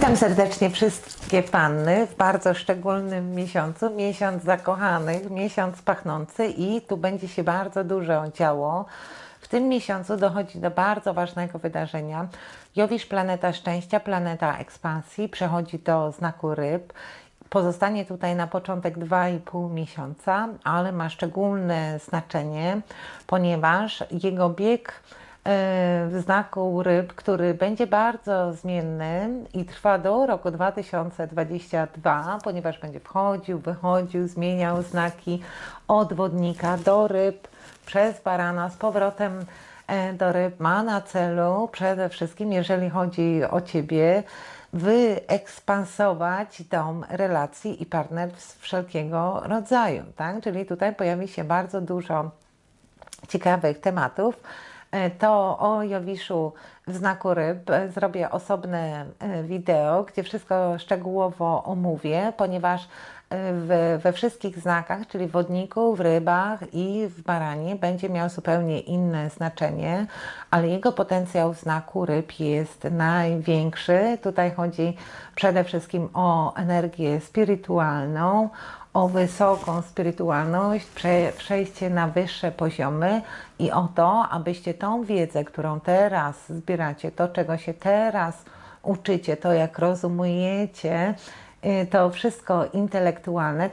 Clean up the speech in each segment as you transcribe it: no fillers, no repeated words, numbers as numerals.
Witam serdecznie wszystkie panny w bardzo szczególnym miesiącu, miesiąc zakochanych, miesiąc pachnący i tu będzie się bardzo dużo działo. W tym miesiącu dochodzi do bardzo ważnego wydarzenia. Jowisz, planeta szczęścia, planeta ekspansji, przechodzi do znaku ryb. Pozostanie tutaj na początek 2,5 miesiąca, ale ma szczególne znaczenie, ponieważ jego bieg w znaku ryb, który będzie bardzo zmienny i trwa do roku 2022, ponieważ będzie wchodził, wychodził, zmieniał znaki od wodnika do ryb, przez barana, z powrotem do ryb, ma na celu przede wszystkim, jeżeli chodzi o Ciebie, wyekspansować dom relacji i partnerstw wszelkiego rodzaju, tak? Czyli tutaj pojawi się bardzo dużo ciekawych tematów. To o Jowiszu w znaku ryb zrobię osobne wideo, gdzie wszystko szczegółowo omówię, ponieważ we wszystkich znakach, czyli w wodniku, w rybach i w baranie będzie miał zupełnie inne znaczenie, ale jego potencjał w znaku ryb jest największy. Tutaj chodzi przede wszystkim o energię spirytualną, o wysoką spirytualność, przejście na wyższe poziomy i o to, abyście tą wiedzę, którą teraz zbieracie, to czego się teraz uczycie, to jak rozumujecie, to wszystko intelektualne,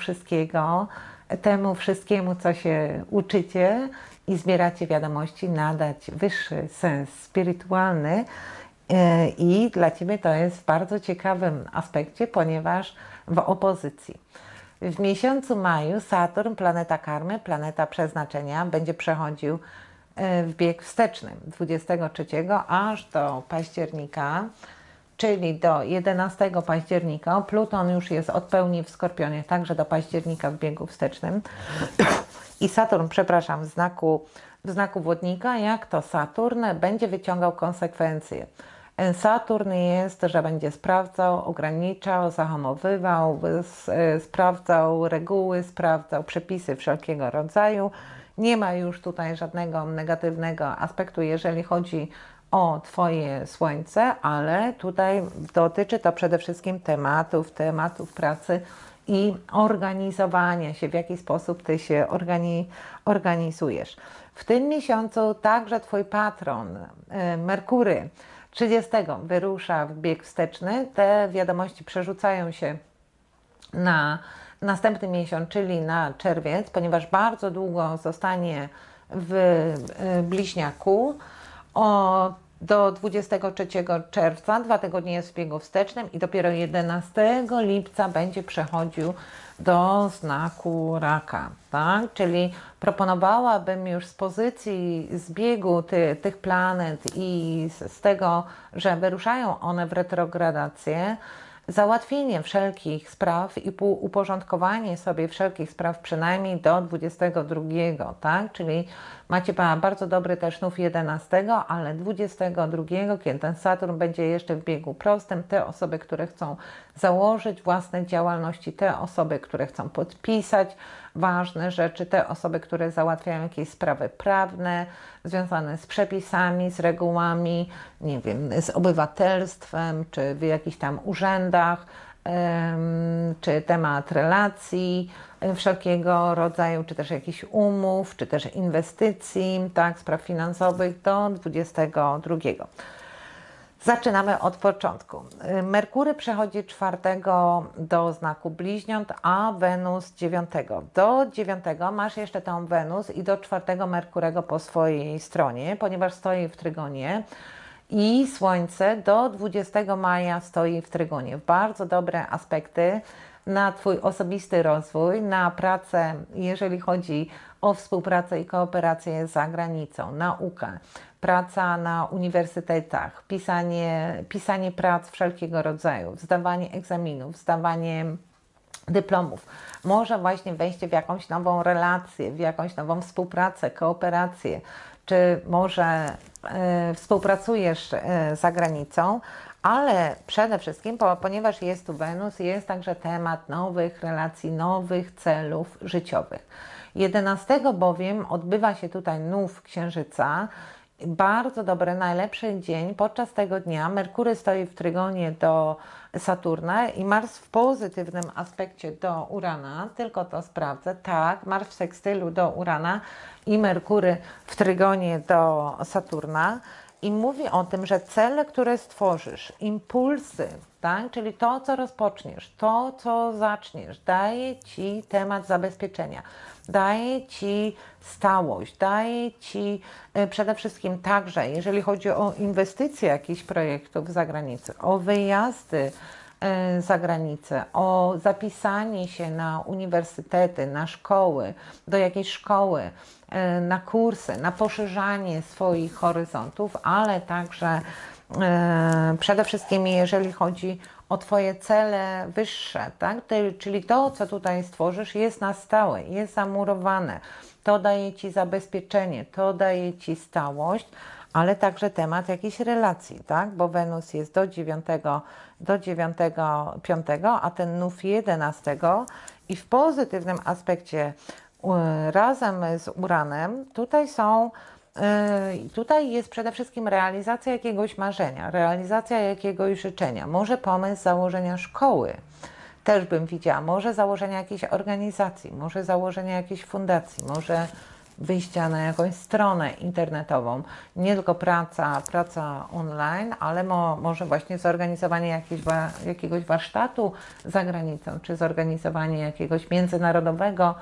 temu wszystkiemu, co się uczycie i zbieracie wiadomości, nadać wyższy sens spirytualny. I dla Ciebie to jest w bardzo ciekawym aspekcie, ponieważ w opozycji. W miesiącu maju Saturn, planeta karmy, planeta przeznaczenia, będzie przechodził w bieg wsteczny 23 aż do października, czyli do 11 października. Pluton już jest od pełni w Skorpionie, także do października w biegu wstecznym. I Saturn, przepraszam, w znaku wodnika, jak to Saturn będzie wyciągał konsekwencje. Saturn jest, że będzie sprawdzał, ograniczał, zahamowywał, sprawdzał reguły, sprawdzał przepisy wszelkiego rodzaju. Nie ma już tutaj żadnego negatywnego aspektu, jeżeli chodzi o Twoje Słońce, ale tutaj dotyczy to przede wszystkim tematów pracy i organizowania się, w jaki sposób Ty się organizujesz. W tym miesiącu także Twój patron, Merkury, 30 wyrusza w bieg wsteczny. Te wiadomości przerzucają się na następny miesiąc, czyli na czerwiec, ponieważ bardzo długo zostanie w bliźniaku. Do 23 czerwca, 2 tygodnie jest w biegu wstecznym i dopiero 11 lipca będzie przechodził do znaku raka, tak? Czyli proponowałabym już z pozycji zbiegu tych planet i z tego, że wyruszają one w retrogradację, załatwienie wszelkich spraw i uporządkowanie sobie wszelkich spraw przynajmniej do 22, tak? Czyli macie bardzo dobry też znów 11, ale 22, kiedy ten Saturn będzie jeszcze w biegu prostym, te osoby, które chcą założyć własne działalności, te osoby, które chcą podpisać ważne rzeczy, te osoby, które załatwiają jakieś sprawy prawne związane z przepisami, z regułami, nie wiem, z obywatelstwem, czy w jakichś tam urzędach, czy temat relacji wszelkiego rodzaju, czy też jakichś umów, czy też inwestycji, tak, spraw finansowych do 22. Zaczynamy od początku. Merkury przechodzi 4 do znaku bliźniąt, a Wenus 9. Do 9 masz jeszcze tą Wenus i do 4 Merkurego po swojej stronie, ponieważ stoi w trygonie. I Słońce do 20 maja stoi w trygonie. Bardzo dobre aspekty na Twój osobisty rozwój, na pracę, jeżeli chodzi o współpracę i kooperację za granicą, naukę, praca na uniwersytetach, pisanie prac wszelkiego rodzaju, zdawanie egzaminów, zdawanie dyplomów. Może właśnie wejście w jakąś nową relację, w jakąś nową współpracę, kooperację, czy może współpracujesz za granicą, ale przede wszystkim, ponieważ jest tu Wenus, jest także temat nowych relacji, nowych celów życiowych. 11 bowiem odbywa się tutaj nów Księżyca bardzo dobry, najlepszy dzień. Podczas tego dnia Merkury stoi w trygonie do Saturna i Mars w pozytywnym aspekcie do Urana. Tylko to sprawdzę. Tak, Mars w sekstylu do Urana i Merkury w trygonie do Saturna. I mówi o tym, że cele, które stworzysz, impulsy, tak? Czyli to, co rozpoczniesz, to, co zaczniesz, daje Ci temat zabezpieczenia, daje Ci stałość, daje Ci przede wszystkim także, jeżeli chodzi o inwestycje jakichś projektów za granicę, o wyjazdy za granicę, o zapisanie się na uniwersytety, na szkoły, do jakiejś szkoły, na kursy, na poszerzanie swoich horyzontów, ale także przede wszystkim jeżeli chodzi o Twoje cele wyższe, tak? Czyli to, co tutaj stworzysz, jest na stałe, jest zamurowane, to daje Ci zabezpieczenie, to daje Ci stałość, ale także temat jakiejś relacji, tak? Bo Wenus jest do 9, 5, a ten nów 11 i w pozytywnym aspekcie razem z Uranem tutaj jest przede wszystkim realizacja jakiegoś marzenia, realizacja jakiegoś życzenia, może pomysł założenia szkoły, też bym widziała, może założenia jakiejś organizacji, może założenia jakiejś fundacji, może wyjścia na jakąś stronę internetową, nie tylko praca online, ale może właśnie zorganizowanie jakiegoś warsztatu za granicą, czy zorganizowanie jakiegoś międzynarodowego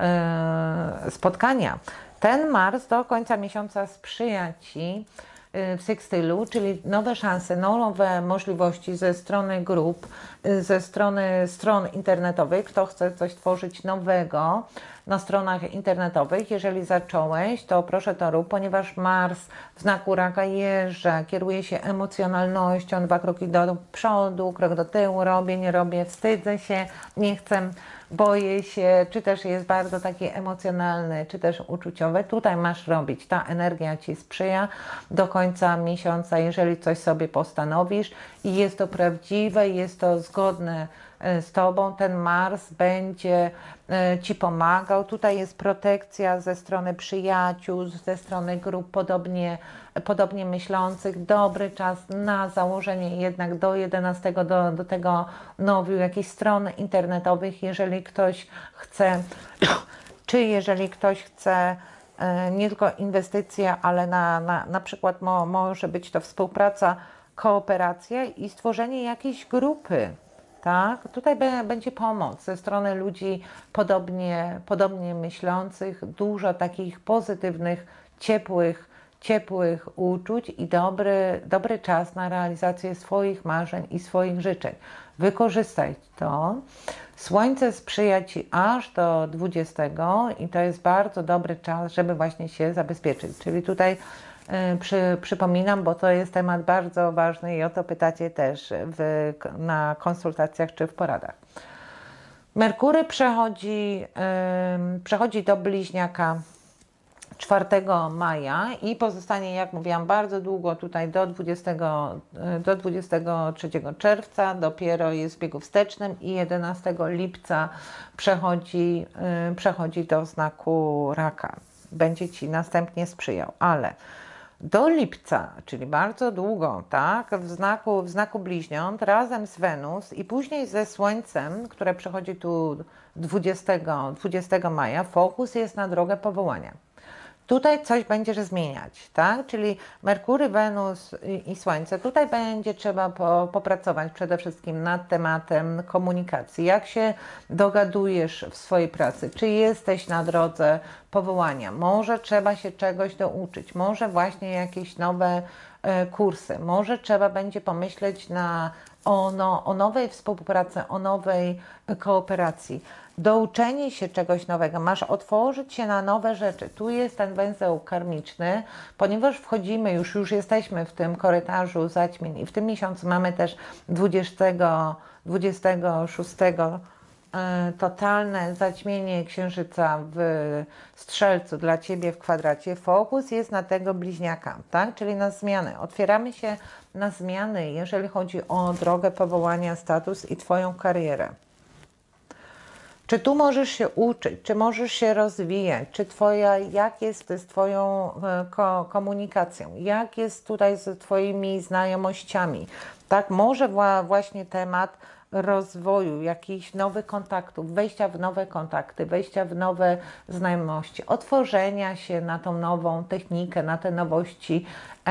spotkania. Ten Mars do końca miesiąca sprzyja Ci w sekstylu, czyli nowe szanse, nowe możliwości ze strony grup, ze strony stron internetowych. Kto chce coś tworzyć nowego na stronach internetowych, jeżeli zacząłeś, to proszę to rób, ponieważ Mars w znaku Raka jeżdża, kieruje się emocjonalnością, 2 kroki do przodu, krok do tyłu, robię, nie robię, wstydzę się, nie chcę, boję się, czy też jest bardzo taki emocjonalny, czy też uczuciowy. Tutaj masz robić, ta energia Ci sprzyja do końca miesiąca, jeżeli coś sobie postanowisz i jest to prawdziwe, jest to zgodne z Tobą, ten Mars będzie Ci pomagał. Tutaj jest protekcja ze strony przyjaciół, ze strony grup podobnie myślących. Dobry czas na założenie jednak do 11 do tego nowiu jakichś stron internetowych, jeżeli ktoś chce, czy jeżeli ktoś chce nie tylko inwestycje, ale na przykład może być to współpraca, kooperacja i stworzenie jakiejś grupy. Tak? Tutaj będzie pomoc ze strony ludzi podobnie myślących, dużo takich pozytywnych, ciepłych uczuć i dobry czas na realizację swoich marzeń i swoich życzeń. Wykorzystaj to. Słońce sprzyja Ci aż do 20 i to jest bardzo dobry czas, żeby właśnie się zabezpieczyć. Czyli tutaj przypominam, bo to jest temat bardzo ważny i o to pytacie też na konsultacjach czy w poradach. Merkury przechodzi do Bliźniaka 4 maja i pozostanie, jak mówiłam, bardzo długo tutaj do 23 czerwca, dopiero jest w biegu wstecznym i 11 lipca przechodzi do znaku Raka. Będzie Ci następnie sprzyjał, ale do lipca, czyli bardzo długo, tak, w znaku Bliźniąt razem z Wenus i później ze Słońcem, które przechodzi tu 20 maja, fokus jest na drogę powołania. Tutaj coś będziesz zmieniać, tak? Czyli Merkury, Wenus i Słońce. Tutaj będzie trzeba popracować przede wszystkim nad tematem komunikacji. Jak się dogadujesz w swojej pracy? Czy jesteś na drodze powołania? Może trzeba się czegoś douczyć, może właśnie jakieś nowe kursy, może trzeba będzie pomyśleć o nowej współpracy, o nowej kooperacji. Douczenie się czegoś nowego, masz otworzyć się na nowe rzeczy. Tu jest ten węzeł karmiczny, ponieważ wchodzimy, już jesteśmy w tym korytarzu zaćmień i w tym miesiącu mamy też 26 totalne zaćmienie Księżyca w Strzelcu dla Ciebie w kwadracie. Fokus jest na tego Bliźniaka, tak? Czyli na zmiany. Otwieramy się na zmiany, jeżeli chodzi o drogę powołania, status i Twoją karierę. Czy tu możesz się uczyć, czy możesz się rozwijać, czy jak jest z Twoją komunikacją, jak jest tutaj z Twoimi znajomościami, tak? Może właśnie temat rozwoju, jakichś nowych kontaktów, wejścia w nowe kontakty, wejścia w nowe znajomości, otworzenia się na tą nową technikę, na te nowości,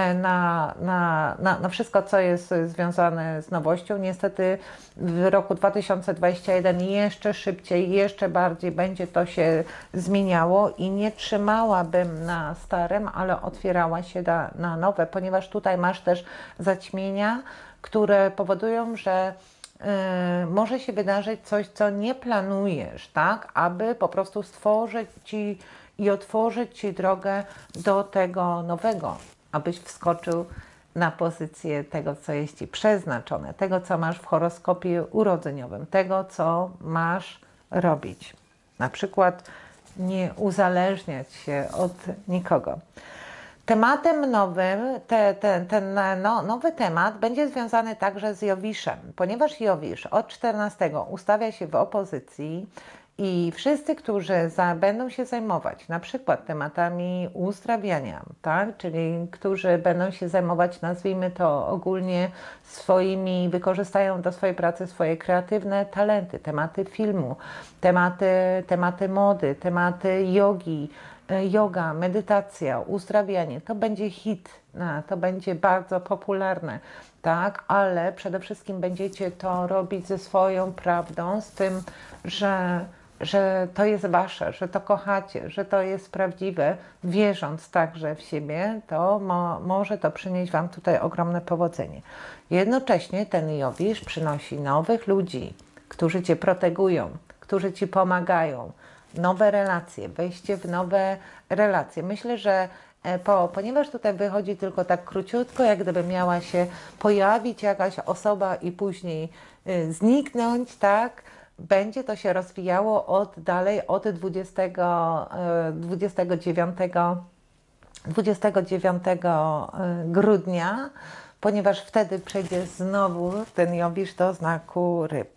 na wszystko, co jest związane z nowością. Niestety w roku 2021 jeszcze szybciej, jeszcze bardziej będzie to się zmieniało i nie trzymałabym na starym, ale otwierała się na nowe, ponieważ tutaj masz też zaćmienia, które powodują, że może się wydarzyć coś, co nie planujesz, tak? Aby po prostu stworzyć Ci i otworzyć Ci drogę do tego nowego, abyś wskoczył na pozycję tego, co jest Ci przeznaczone, tego, co masz w horoskopie urodzeniowym, tego, co masz robić. Na przykład nie uzależniać się od nikogo. Tematem nowym, nowy temat będzie związany także z Jowiszem, ponieważ Jowisz od 14 ustawia się w opozycji i wszyscy, którzy będą się zajmować na przykład tematami uzdrawiania, tak? Czyli którzy będą się zajmować, nazwijmy to ogólnie, wykorzystają do swojej pracy swoje kreatywne talenty, tematy filmu, tematy mody, tematy jogi, yoga, medytacja, uzdrawianie, to będzie hit, to będzie bardzo popularne, tak, ale przede wszystkim będziecie to robić ze swoją prawdą, z tym, że to jest wasze, że to kochacie, że to jest prawdziwe, wierząc także w siebie, to może to przynieść wam tutaj ogromne powodzenie. Jednocześnie ten Jowisz przynosi nowych ludzi, którzy cię protegują, którzy ci pomagają, nowe relacje, wejście w nowe relacje. Myślę, że ponieważ tutaj wychodzi tylko tak króciutko, jak gdyby miała się pojawić jakaś osoba i później zniknąć, tak? Będzie to się rozwijało dalej od 29 grudnia, ponieważ wtedy przejdzie znowu ten Jowisz do znaku ryb.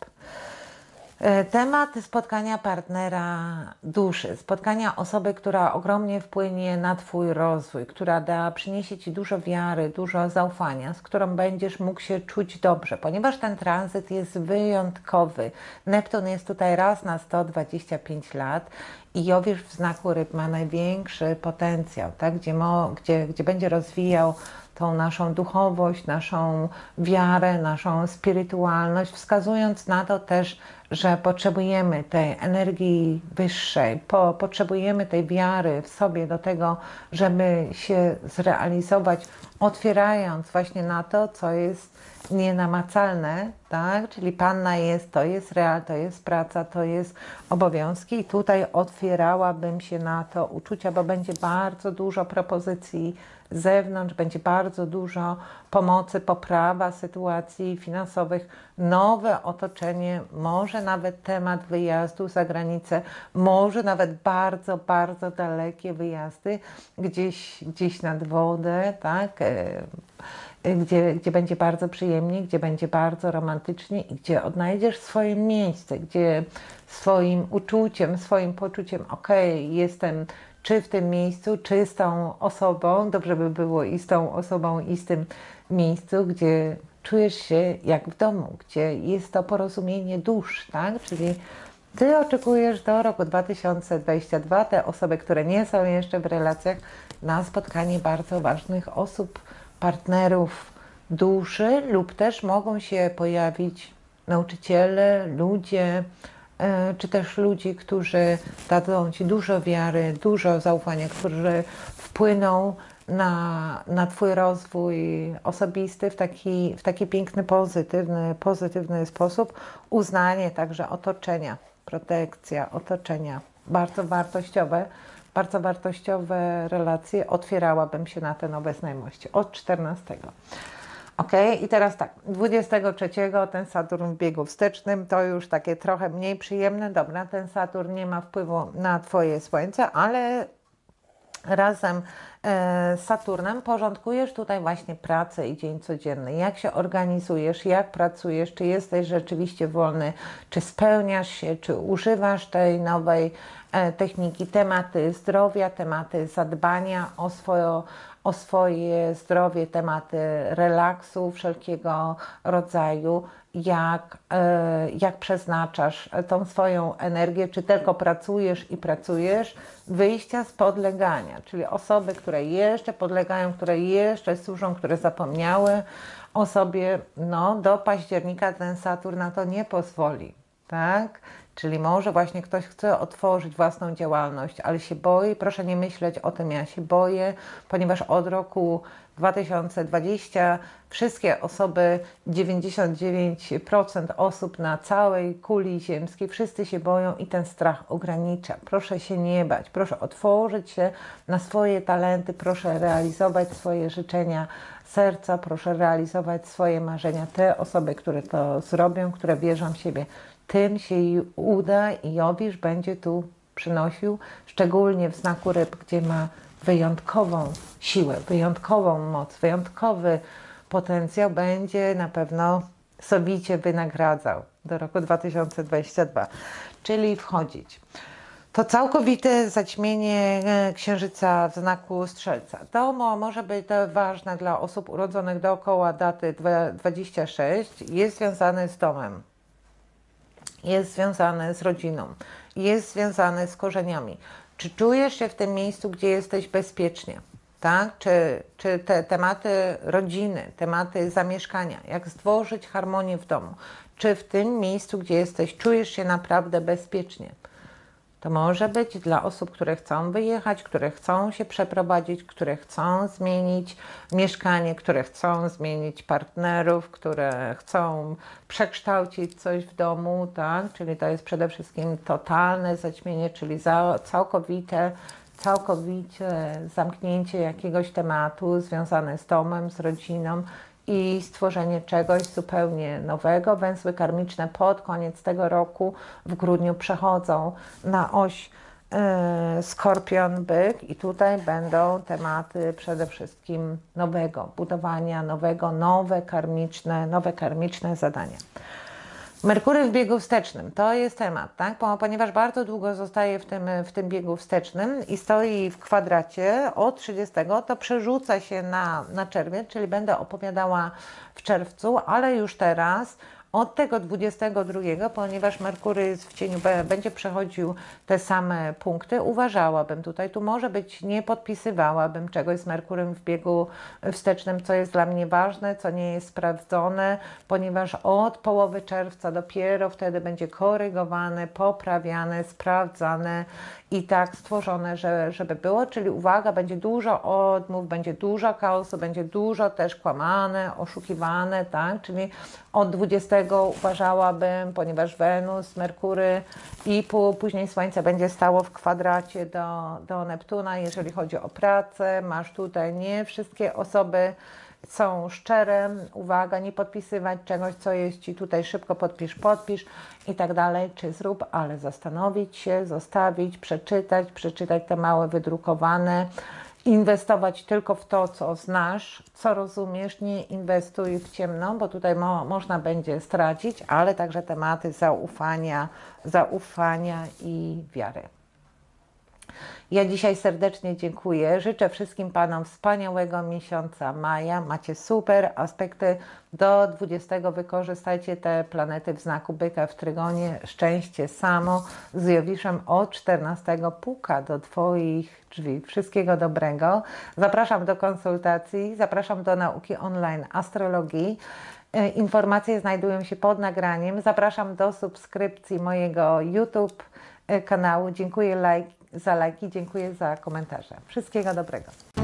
Temat spotkania partnera duszy, spotkania osoby, która ogromnie wpłynie na Twój rozwój, która przyniesie Ci dużo wiary, dużo zaufania, z którą będziesz mógł się czuć dobrze, ponieważ ten tranzyt jest wyjątkowy. Neptun jest tutaj raz na 125 lat i Jowisz w znaku ryb ma największy potencjał, tak? Gdzie będzie rozwijał tą naszą duchowość, naszą wiarę, naszą spirytualność, wskazując na to też, że potrzebujemy tej energii wyższej, potrzebujemy tej wiary w sobie do tego, żeby się zrealizować, otwierając właśnie na to, co jest nienamacalne, tak? Czyli Panna to jest real, to jest praca, to jest obowiązki i tutaj otwierałabym się na to uczucia, bo będzie bardzo dużo propozycji z zewnątrz, będzie bardzo dużo pomocy, poprawa sytuacji finansowych, nowe otoczenie, może nawet temat wyjazdu za granicę, może nawet bardzo, bardzo dalekie wyjazdy, gdzieś nad wodę, tak? Gdzie będzie bardzo przyjemnie, gdzie będzie bardzo romantycznie i gdzie odnajdziesz swoje miejsce, gdzie swoim uczuciem, swoim poczuciem, jestem czy w tym miejscu, czy z tą osobą, dobrze by było i z tą osobą, i z tym miejscu, gdzie czujesz się jak w domu, gdzie jest to porozumienie dusz, tak? Czyli Ty oczekujesz do roku 2022 te osoby, które nie są jeszcze w relacjach, na spotkanie bardzo ważnych osób, partnerów duszy, lub też mogą się pojawić nauczyciele, ludzie, czy też ludzi, którzy dadzą Ci dużo wiary, dużo zaufania, którzy wpłyną na Twój rozwój osobisty w taki piękny, pozytywny sposób. Uznanie także otoczenia, protekcja otoczenia, bardzo wartościowe relacje. Otwierałabym się na te nowe znajomości od 14. Ok, i teraz tak, 23 ten Saturn w biegu wstecznym, to już takie trochę mniej przyjemne. Dobra, ten Saturn nie ma wpływu na Twoje Słońce, ale razem z Saturnem porządkujesz tutaj właśnie pracę i dzień codzienny. Jak się organizujesz, jak pracujesz, czy jesteś rzeczywiście wolny, czy spełniasz się, czy używasz tej nowej techniki, tematy zdrowia, tematy zadbania o swoje zdrowie, tematy relaksu wszelkiego rodzaju, jak przeznaczasz tą swoją energię, czy tylko pracujesz i pracujesz, wyjścia z podlegania, czyli osoby, które jeszcze podlegają, które jeszcze służą, które zapomniały o sobie, no do października ten Saturn na to nie pozwoli, tak? Czyli może właśnie ktoś chce otworzyć własną działalność, ale się boi. Proszę nie myśleć o tym, ja się boję, ponieważ od roku 2020 wszystkie osoby, 99% osób na całej kuli ziemskiej, wszyscy się boją i ten strach ogranicza. Proszę się nie bać, proszę otworzyć się na swoje talenty, proszę realizować swoje życzenia serca, proszę realizować swoje marzenia. Te osoby, które to zrobią, które wierzą w siebie, tym się uda i Jowisz będzie tu przynosił, szczególnie w znaku ryb, gdzie ma wyjątkową siłę, wyjątkową moc, wyjątkowy potencjał, będzie na pewno sowicie wynagradzał do roku 2022, czyli wchodzić. To całkowite zaćmienie księżyca w znaku Strzelca. To może być ważne dla osób urodzonych dookoła daty 26, jest związane z domem. Jest związane z rodziną, jest związane z korzeniami. Czy czujesz się w tym miejscu, gdzie jesteś bezpiecznie? Tak? Czy te tematy rodziny, tematy zamieszkania, jak stworzyć harmonię w domu? Czy w tym miejscu, gdzie jesteś, czujesz się naprawdę bezpiecznie? To może być dla osób, które chcą wyjechać, które chcą się przeprowadzić, które chcą zmienić mieszkanie, które chcą zmienić partnerów, które chcą przekształcić coś w domu, tak? Czyli to jest przede wszystkim totalne zaćmienie, czyli całkowicie zamknięcie jakiegoś tematu związane z domem, z rodziną i stworzenie czegoś zupełnie nowego. Węzły karmiczne pod koniec tego roku w grudniu przechodzą na oś Skorpion, Byk i tutaj będą tematy przede wszystkim nowego budowania, nowe karmiczne zadania. Merkury w biegu wstecznym, to jest temat, tak? Ponieważ bardzo długo zostaje w tym biegu wstecznym i stoi w kwadracie od 30, to przerzuca się na czerwiec, czyli będę opowiadała w czerwcu, ale już teraz od tego 22, ponieważ Merkury w cieniu będzie przechodził te same punkty, uważałabym tutaj, tu może być, nie podpisywałabym czegoś z Merkurem w biegu wstecznym, co jest dla mnie ważne, co nie jest sprawdzone, ponieważ od połowy czerwca dopiero wtedy będzie korygowane, poprawiane, sprawdzane i tak stworzone, żeby było, czyli uwaga, będzie dużo odmów, będzie dużo chaosu, będzie dużo też kłamane, oszukiwane, tak, czyli od 20 uważałabym, ponieważ Wenus, Merkury i później Słońce będzie stało w kwadracie do Neptuna, jeżeli chodzi o pracę, masz tutaj nie wszystkie osoby są szczere, uwaga, nie podpisywać czegoś, co jest Ci tutaj szybko podpisz i tak dalej, czy zrób, ale zastanowić się, zostawić, przeczytać te małe wydrukowane, inwestować tylko w to, co znasz, co rozumiesz, nie inwestuj w ciemno, bo tutaj można będzie stracić, ale także tematy zaufania i wiary. Ja dzisiaj serdecznie dziękuję. Życzę wszystkim Panom wspaniałego miesiąca maja. Macie super aspekty do 20. Wykorzystajcie te planety w znaku Byka w Trygonie. Szczęście samo z Jowiszem od 14 puka do Twoich drzwi. Wszystkiego dobrego. Zapraszam do konsultacji, zapraszam do nauki online astrologii. Informacje znajdują się pod nagraniem. Zapraszam do subskrypcji mojego YouTube kanału. Dziękuję za lajki, dziękuję za komentarze. Wszystkiego dobrego.